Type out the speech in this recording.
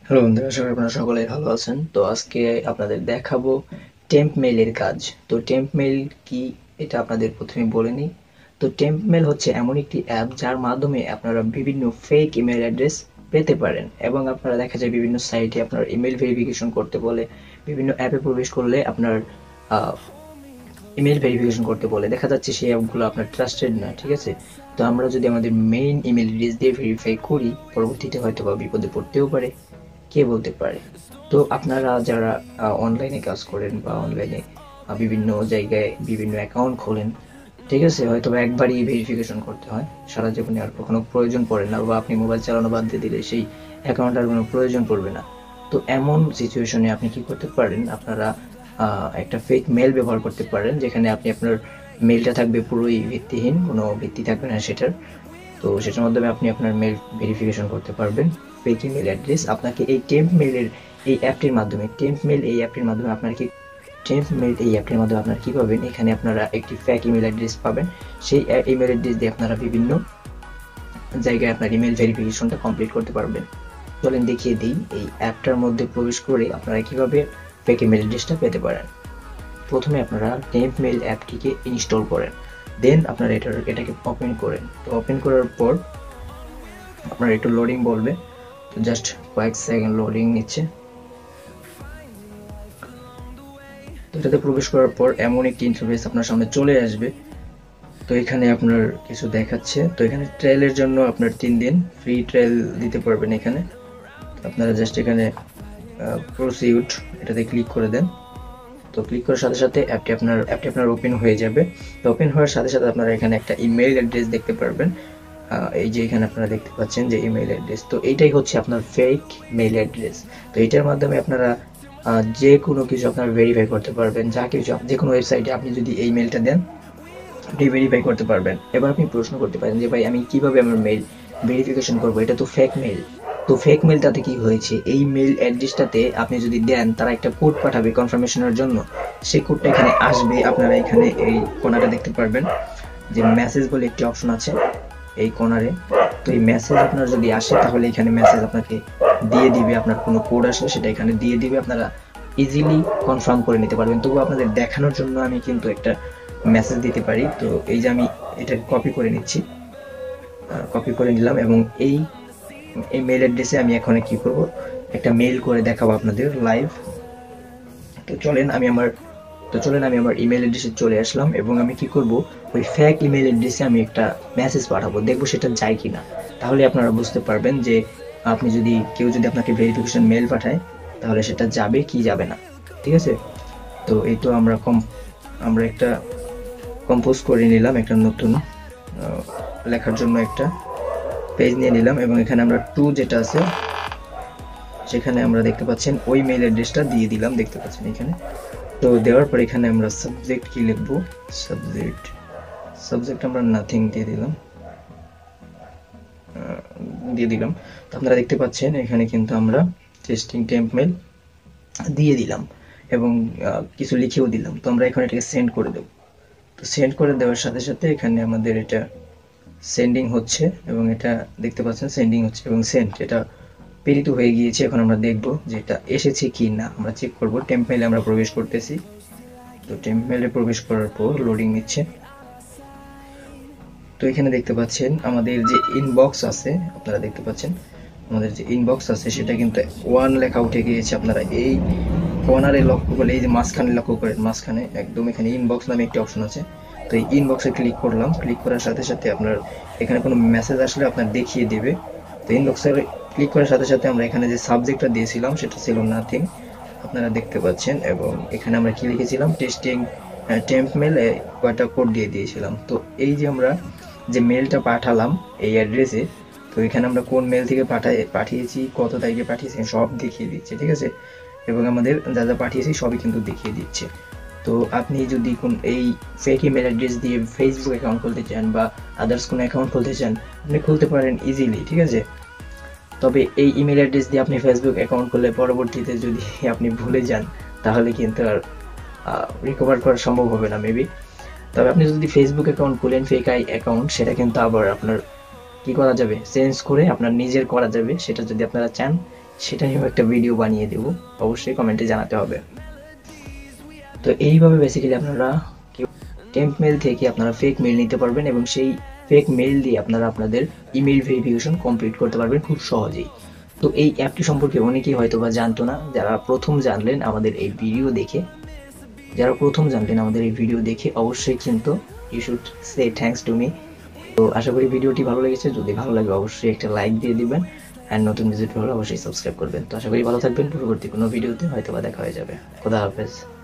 Hello বন্ধুরা, আশা করি আপনারা সকলেই ভালো আছেন। তো আজকে আপনাদের দেখাবো টেম্প মেইলের কাজ। তো টেম্প মেইল কি, এটা আপনাদের প্রথমে বলে নিই। তো টেম্প মেইল হচ্ছে এমন একটি অ্যাপ যার মাধ্যমে আপনারা বিভিন্ন ফেক ইমেল অ্যাড্রেস পেতে পারেন, এবং আপনারা দেখা যায় বিভিন্ন সাইটে আপনার ইমেল ভেরিফিকেশন করতে বলে, বিভিন্ন অ্যাপে প্রবেশ করলে আপনার ইমেল ভেরিফিকেশন করতে বলে, দেখা যাচ্ছে সেই অ্যাপগুলো আপনার ট্রাস্টেড না। ঠিক আছে, তো আমরা যদি আমাদের মেইন ইমেল অ্যাড্রেস দিয়ে ভেরিফাই করি, পরবর্তীতে হয়তো বা বিপদে পড়তেও পারে, কে বলতে পারে। তো আপনারা যারা অনলাইনে কাজ করেন বা অনলাইনে বিভিন্ন জায়গায় বিভিন্ন অ্যাকাউন্ট খোলেন, ঠিক আছে, হয়তো বা একবারই ভেরিফিকেশন করতে হয়, সারা জীবনে আর কখনো প্রয়োজন পড়ে না, বা আপনি মোবাইল চালানো বাদ দিয়ে দিলে সেই অ্যাকাউন্ট আর কোনো প্রয়োজন পড়বে না। তো এমন সিচুয়েশনে আপনি কি করতে পারেন, আপনারা একটা ফেক মেল ব্যবহার করতে পারেন, যেখানে আপনি আপনার মেলটা থাকবে পুরোই ভিত্তিহীন, কোনো ভিত্তি থাকবে না সেটার। তো সেটার মাধ্যমে আপনি আপনার মেল ভেরিফিকেশন করতে পারবেন। ফেক ইমেল অ্যাড্রেস আপনাকে এই টেম্প মেলের এই অ্যাপটির মাধ্যমে, টেম্প মেল এই অ্যাপটির মাধ্যমে আপনার কি, টেম্প মেল এই অ্যাপটির মাধ্যমে আপনারা কি পাবেন, এখানে আপনারা একটি ফেক ইমেল অ্যাড্রেস পাবেন। সেই ইমেল অ্যাড্রেস দিয়ে আপনারা বিভিন্ন জায়গায় আপনার ইমেল ভেরিফিকেশনটা কমপ্লিট করতে পারবেন। চলেন দেখিয়ে দিই এই অ্যাপটার মধ্যে প্রবেশ করে আপনারা কিভাবে ফেক ইমেল অ্যাড্রেসটা পেতে পারেন। প্রথমে আপনারা টেম্প মেল অ্যাপটিকে ইনস্টল করেন, দেন আপনারা এটাকে ওপেন করেন। তো ওপেন করার পর আপনার একটু লোডিং বলবে, তো জাস্ট কয়েক সেকেন্ড লোডিং নিচ্ছে। তো এটাতে প্রবেশ করার পর এমন একটি ইন্টারফেস আপনার সামনে চলে আসবে। তো এখানে আপনার কিছু দেখাচ্ছে, তো এখানে ট্রায়ালের জন্য আপনার 3 দিন ফ্রি ট্রায়াল দিতে পারবেন। এখানে আপনারা জাস্ট এখানে প্রসিউড এটাতে ক্লিক করে দেন। তো ক্লিক করার সাথে সাথে অ্যাপটি আপনার ওপেন হয়ে যাবে। তো ওপেন হওয়ার সাথে সাথে আপনারা এখানে একটা ইমেল অ্যাড্রেস দেখতে পারবেন। এই যে এখানে আপনারা দেখতে পাচ্ছেন যে ইমেল অ্যাড্রেস, তো এইটাই হচ্ছে আপনার ফেক মেল অ্যাড্রেস। তো এইটার মাধ্যমে আপনারা যে কোনো কিছু আপনারা ভেরিফাই করতে পারবেন, যা কিছু যে কোনো ওয়েবসাইটে আপনি যদি এই মেলটা দেন, আপনি ভেরিফাই করতে পারবেন। এবার আপনি প্রশ্ন করতে পারেন যে ভাই, আমি কিভাবে আমার মেল ভেরিফিকেশন করবো, এটা তো ফেক মেল। তো ফেক মেলটাতে কি হয়েছে, এই মেল অ্যাড্রেসটাতে আপনি যদি দেন, তারা একটা কোড পাঠাবে কনফার্মেশনের জন্য। সেই কোডটা এখানে আসবে, আপনারা এখানে এই কোণাটা দেখতে পারবেন যে মেসেজ বলে একটি অপশন আছে এই কর্নারে। তো এই মেসেজ আপনার যদি আসে, তাহলে এখানে মেসেজ আপনাকে দিয়ে দিবে, আপনার কোনো কোড আসলে সেটা এখানে দিয়ে দিবে, আপনারা ইজিলি কনফার্ম করে নিতে পারবেন। তবু আপনাদের দেখানোর জন্য আমি কিন্তু একটা মেসেজ দিতে পারি। তো এই যে আমি এটা কপি করে নিচ্ছি, কপি করে নিলাম, এবং এই এই মেল অ্যাড্রেসে আমি এখন কি করব, একটা মেল করে দেখাবো আপনাদের লাইভ। তো চলেন আমি আমার ইমেল অ্যাড্রেসে চলে আসলাম, এবং আমি কি করব, ওই ফেক ইমেল অ্যাড্রেসে আমি একটা মেসেজ পাঠাবো, দেখবো সেটা যায় কিনা। তাহলে আপনারা বুঝতে পারবেন যে আপনি যদি, কেউ যদি আপনাকে ভেরিফিকেশন মেল পাঠায়, তাহলে সেটা যাবে কি যাবে না। ঠিক আছে, তো এই তো আমরা একটা কম্পোজ করে নিলাম, একটা নতুন লেখার জন্য একটা পেজ নিয়ে নিলাম, এবং এখানে আমরা টু যেটা আছে সেখানে আমরা দেখতে পাচ্ছেন ওই মেল অ্যাড্রেসটা দিয়ে দিলাম, দেখতে পাচ্ছেন এখানে। তো দেওয়ার পর এখানে আমরা সাবজেক্ট কি লিখবো, সাবজেক্ট আমরা নাথিং দিয়ে দিলাম। তো আপনারা দেখতে পাচ্ছেন এখানে কিন্তু আমরা টেস্টিং টেম্প মেল দিয়ে দিলাম, এবং কিছু লিখেও দিলাম। তো আমরা এখন এটাকে সেন্ড করে দেব। তো সেন্ড করে দেওয়ার সাথে সাথে এখানে আমাদের এটা সেন্ডিং হচ্ছে, এবং এটা দেখতে পাচ্ছেন সেন্ডিং হচ্ছে, এবং সেন্ড এটা প্রেরিত হয়ে গিয়েছে। এখন আমরা দেখব যে এটা এসেছে কি না, আমরা চেক করব। টেম্প মেইলে আমরা প্রবেশ করতেছি। তো টেম্প মেইলে প্রবেশ করার পর লোডিং নিচ্ছে। তো এখানে দেখতে পাচ্ছেন আমাদের যে ইনবক্স আছে, আপনারা দেখতে পাচ্ছেন আমাদের যে ইনবক্স আছে সেটা কিন্তু 1 লেখা উঠে গিয়েছে। আপনারা এই কর্নারে লক্ষ্য করলে, এই যে মাঝখানে লক্ষ্য করেন, মাঝখানে একদম এখানে ইনবক্স নামে একটি অপশন আছে। তো এই ইনবক্সে ক্লিক করলাম, ক্লিক করার সাথে সাথে আপনার এখানে কোনো মেসেজ আসলে আপনার দেখিয়ে দিবে। তো ইনবক্সে ক্লিক করার সাথে সাথে আমরা এখানে যে সাবজেক্টটা দিয়েছিলাম সেটা ছিল নাথিং, আপনারা দেখতে পাচ্ছেন। এবং এখানে আমরা কি লিখেছিলাম, টেস্টিং টেম্প মেল, কয়টা কোড দিয়ে দিয়েছিলাম। তো এই যে আমরা যে মেলটা পাঠালাম এই অ্যাড্রেসে, তো এখানে আমরা কোন মেল থেকে পাঠিয়েছি, কত তারিখে পাঠিয়েছি, সব দেখিয়ে দিচ্ছে। ঠিক আছে, এবং আমাদের যা যা পাঠিয়েছি সবই কিন্তু দেখিয়ে দিচ্ছে। তো আপনি যদি এই ফেক ইমেল অ্যাড্রেস দিয়ে ফেসবুক অ্যাকাউন্ট খুলতে চান বা আদার্স কোনো অ্যাকাউন্ট খুলতে চান, আপনি খুলতে পারেন ইজিলি। ঠিক আছে, তবে এই ইমেল অ্যাড্রেস দিয়ে আপনি ফেসবুক অ্যাকাউন্ট খুললে পরবর্তীতে যদি আপনি ভুলে যান, তাহলে কিন্তু আর রিকভার করা সম্ভব হবে না মেবি। তবে আপনি যদি ফেসবুক অ্যাকাউন্ট খুলেন, ফেক অ্যাকাউন্ট, সেটা কিন্তু আবার আপনার কি করা যাবে, চেঞ্জ করে আপনার নিজের করা যাবে। সেটা যদি আপনারা চান, সেটা নিয়েও একটা ভিডিও বানিয়ে দেব, অবশ্যই কমেন্টে জানাতে হবে। তো এইভাবে বেসিক্যালি আপনারা টেম্প মেল থেকে আপনারা ফেক মেল নিতে পারবেন এবং সেই ফেক মেল দিয়ে আপনারা আপনাদের ইমেল ভেরিফিকেশন কমপ্লিট করতে পারবেন খুব সহজেই। তো এই অ্যাপটি সম্পর্কে অনেকেই হয়তো বা জানতো না, যারা প্রথম জানলেন আমাদের এই ভিডিও দেখে, অবশ্যই কিন্তু you should say thanks to me. তো আশা করি ভিডিওটি ভালো লেগেছে, যদি ভালো লাগে অবশ্যই একটা লাইক দিয়ে দিবেন, আর নতুন ভিজিট হলে অবশ্যই সাবস্ক্রাইব করবেন। তো আশা করি ভালো থাকবেন, পরবর্তী কোনো ভিডিওতে হয়তো বা দেখা হয়ে যাবে। খোদা হাফেজ।